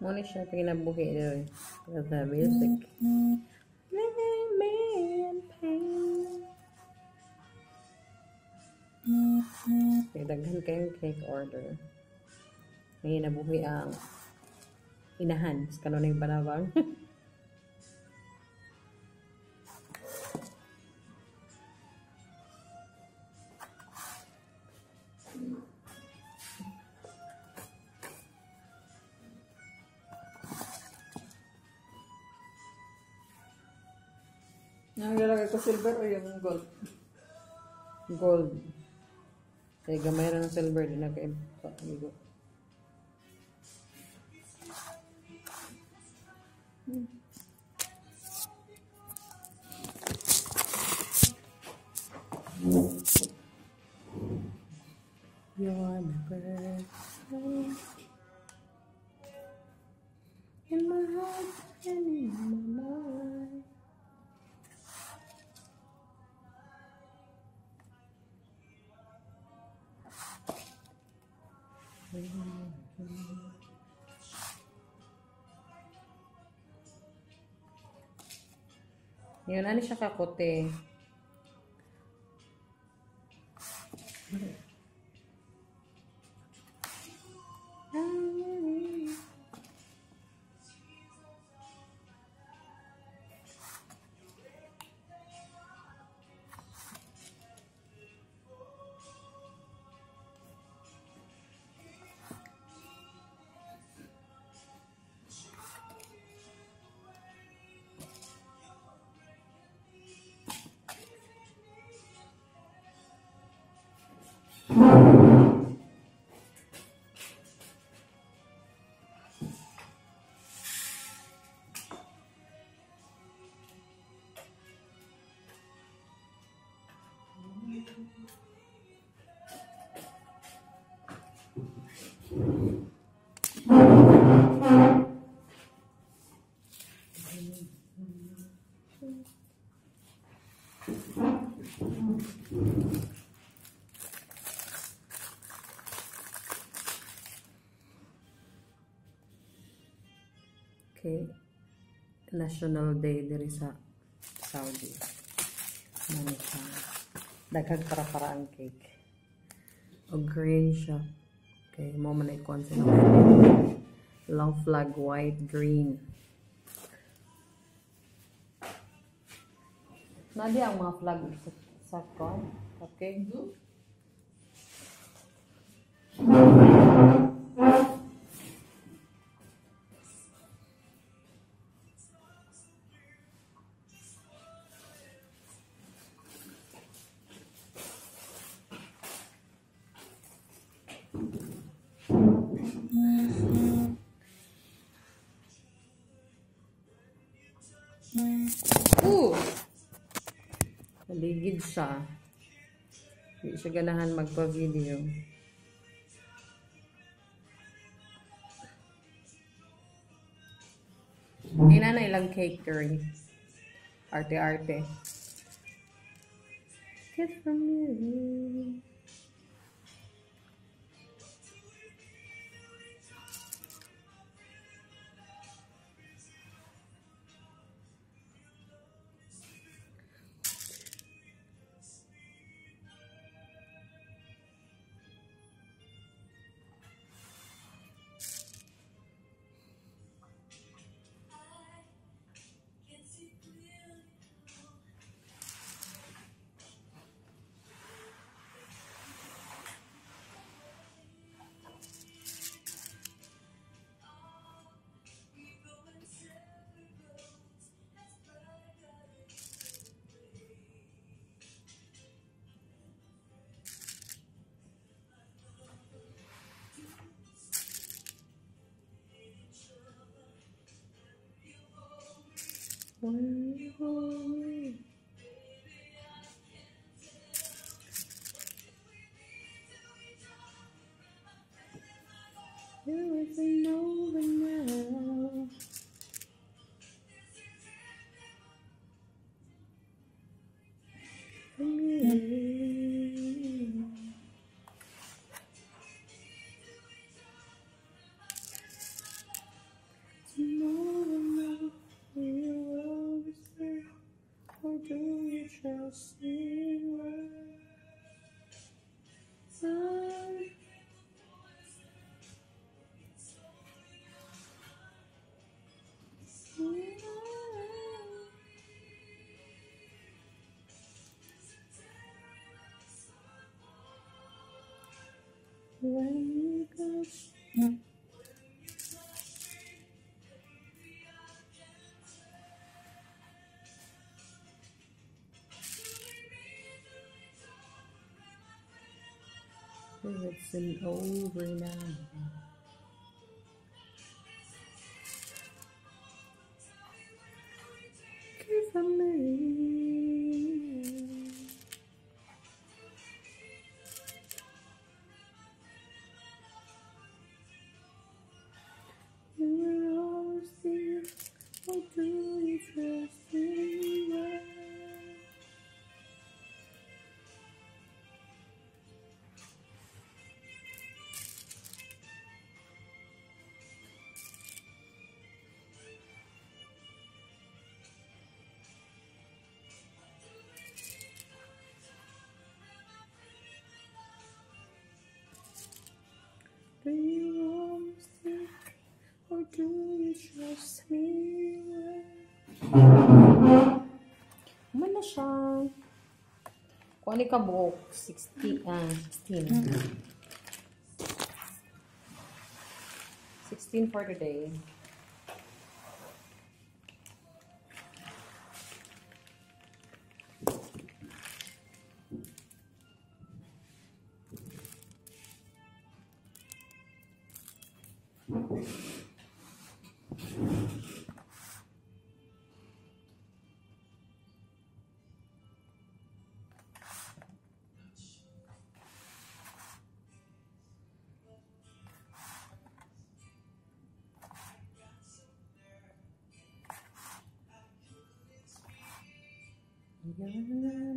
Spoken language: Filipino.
Muna siya pinabuhi doon. The music. Living me in pain. Okay, daghan kayong cake order. May nabuhi ang inahan. Kanon yung banabang. Ang lalagay ko silver o yung gold? Gold. Kaya gamay na ng silver din na kayo. You're my birthday in my heart and in my mind. Yun, ano siya kakote? Okay. National Day diri sa Saudi. Mani siya. Daghang para ang cake. O green siya. Okay, mo man ikon sa long flag, white, green. Nadi ang mga flag sa kon. Okay. Paligid siya. Hindi siya ganahan magpa-video. Hindi na ilang cake curry. Arte-arte. Kiss from you. When you hold me, there isn't over now. From you. When you go. It's an over now. Give me. You will always be. How do you trust me? Do you always think, or do you trust me? Ano siya? Kung ano ka buhok? 16. 16 for today. Yeah.